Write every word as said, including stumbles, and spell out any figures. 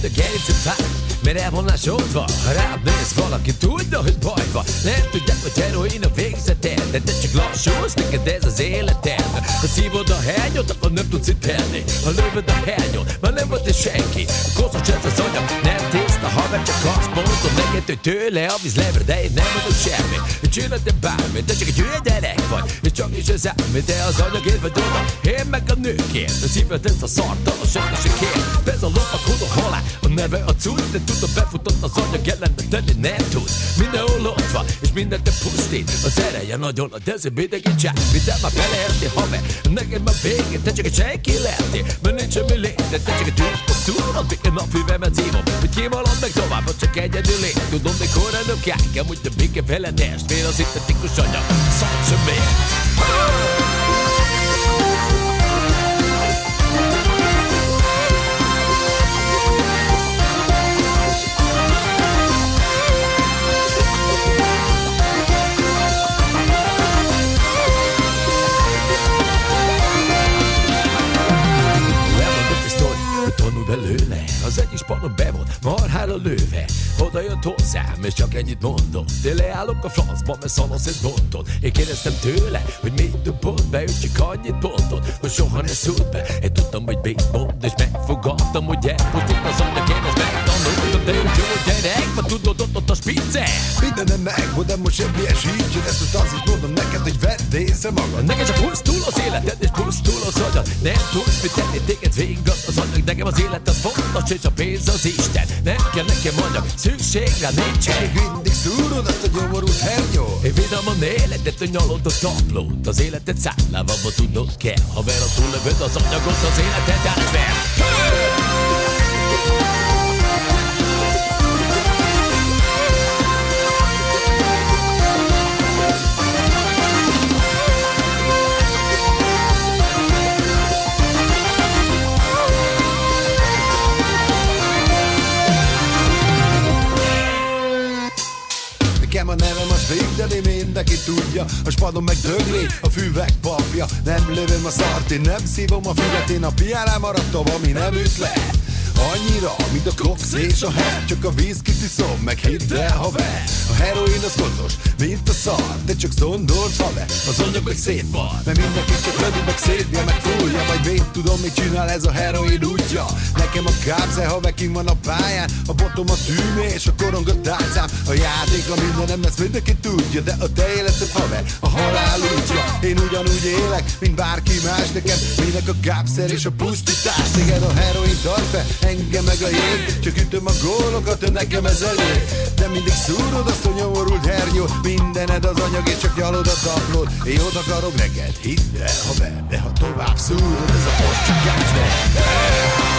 a gerincet fáj, mert el van sodva. Ha rád néz, valaki tudja, hogy baj van. Nem tudják, hogy heroin a végzeted, de te csak lassulsz, neked ez az életed. Ha szívod a hernyót, akkor nem tudsz itt elni. Ha lövöd a hernyót, már nem volt senki. Koszos ez az anyag, nem tiszta haver, csak azt mondom neked, hogy tőle a víz lever, de én nem adok semmi. Csinálj te bármit, te csak egy hülye gyerek vagy, és csak is az álmi, te az anyagért vagy oda, én meg a nőkért. A szíved ezt a szartalan senki se kér. Ez a lopakodó halál, a neve a cucc, de tudom befutott az anyag ellen, de tenni nem tud. Mindenhol ott van, és mindent te pusztít. Az ereje nagyon nagy, de ezért idegítsák. Minden már beleérti, haver, neked már végén, te csak egy senki lehetél, mert nincs semmi léte, te csak egy tűzpok szúrod, még egy napfűvemet szívom, hogy kimalad meg tovább, vagy csak egyedül lét. Tudom, mikor elnökják, amúgy de béke vele testvér, az szintetikus anyag, szart sem mér. Tanulj belőle, az egyik spanon be volt, marhára lőve. Oda jött hozzám, és csak ennyit mondott. Én leállok a francba, mert szanasz egy bontot. Én kérdeztem tőle, hogy mit dobott be, ő csak annyit mondott, hogy soha ne szúrt be. Én tudtam, hogy mit mond, és megfogadtam, hogy elpusztít az anyag, én ezt megtanultam, de ő jó gyerek, ma tudod, ott ott a spicce. Mindenem megvolt, de most semmi esítjön, ezt most azt is mondom neked, hogy vedd észre magad. Neked csak pusztul az életed, és pusztul az agyad. Nem tudsz mit tenni, téged végig az anyag. Nekem az élet az fontos, és a pénz az Isten. Nem kell nekem anyag, szükség rá nincsen. Még mindig szúrod azt a gyomorult hernyó. Én vidáman életet, hogy nyalod a taplót. Az életed szállával tudnod kell. Ha ver a túllövöd az anyagot, az életed átver. Nekem a nevem a Végdeli, mindenki tudja. A spadon meg dögli, a füvek papja. Nem lövöm a szart, én nem szívom a füvet. Én a piálán maradtam, ami nem üt le. Annyira, mint a kox és a her. Csak a vízkit iszom, meg hidd el, haver. A heroin az koszos, mint a szar. De csak szondorsz, haver, az anyag meg szétvar. Mert mindenki csak lövi, meg szétbja, meg fújja. Vagy még tudom, mit csinál ez a heroin útja. Nekem a kápszer, haver, kim van a pályán. A botom a tűmé és a korong a tárcám. A játék a mindenem, ezt mindenki tudja. De a te életed, haver, a halál útja. Én ugyanúgy élek, mint bárki más. Nekem minek a kápszer és a pusztítás. Téged a heroin tart fel, engem meg a jég. Csak ütöm a gólokat, nekem ez elég. De mindig szúrod azt a nyomorult hernyót. Mindened az anyagért, csak nyalod a taplót. Én ott akarok neked, hidd el, haver. De ha tovább szúrod, ez a most csak átver.